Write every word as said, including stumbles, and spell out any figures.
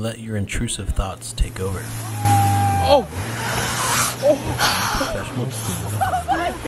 let your intrusive thoughts take over. Oh! Oh! Professionals who will